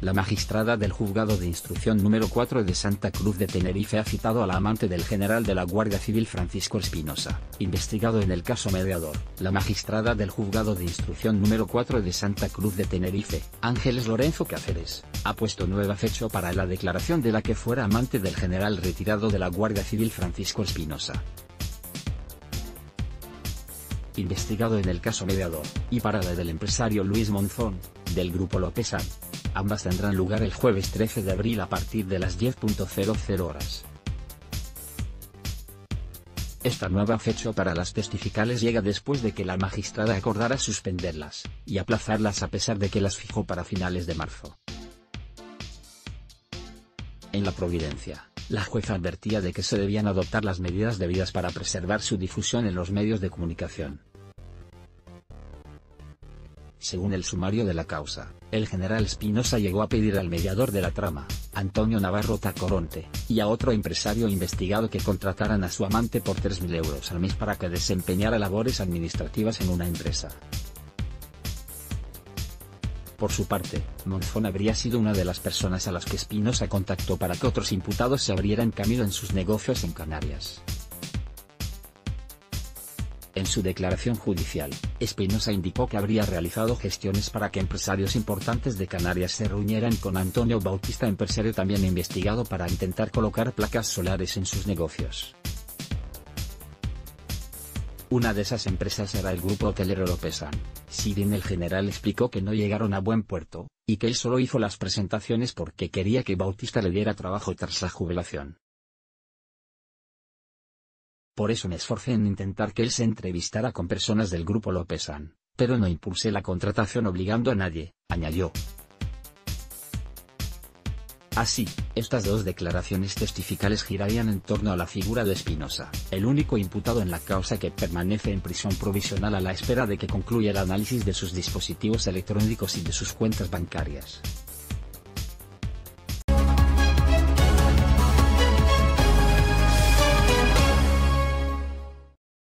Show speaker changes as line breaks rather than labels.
La magistrada del Juzgado de Instrucción número 4 de Santa Cruz de Tenerife ha citado a la amante del general de la Guardia Civil Francisco Espinosa, investigado en el caso Mediador. La magistrada del Juzgado de Instrucción número 4 de Santa Cruz de Tenerife, Ángeles Lorenzo Cáceres, ha puesto nueva fecha para la declaración de la que fuera amante del general retirado de la Guardia Civil Francisco Espinosa, investigado en el caso Mediador, y para la del empresario Luis Monzón, del Grupo Lopezán. Ambas tendrán lugar el jueves 13 de abril a partir de las 10:00 horas. Esta nueva fecha para las testificales llega después de que la magistrada acordara suspenderlas, y aplazarlas a pesar de que las fijó para finales de marzo. En la Providencia, la jueza advertía de que se debían adoptar las medidas debidas para preservar su difusión en los medios de comunicación. Según el sumario de la causa, el general Espinosa llegó a pedir al mediador de la trama, Antonio Navarro Tacoronte, y a otro empresario investigado que contrataran a su amante por 3.000 euros al mes para que desempeñara labores administrativas en una empresa. Por su parte, Monzón habría sido una de las personas a las que Espinosa contactó para que otros imputados se abrieran camino en sus negocios en Canarias. En su declaración judicial, Espinosa indicó que habría realizado gestiones para que empresarios importantes de Canarias se reunieran con Antonio Bautista, empresario también investigado, para intentar colocar placas solares en sus negocios. Una de esas empresas era el grupo hotelero Lopezán. Si bien el general explicó que no llegaron a buen puerto, y que él solo hizo las presentaciones porque quería que Bautista le diera trabajo tras la jubilación. Por eso me esforcé en intentar que él se entrevistara con personas del grupo Lopezán, pero no impulsé la contratación obligando a nadie, añadió. Así, estas dos declaraciones testificales girarían en torno a la figura de Espinosa, el único imputado en la causa que permanece en prisión provisional a la espera de que concluya el análisis de sus dispositivos electrónicos y de sus cuentas bancarias.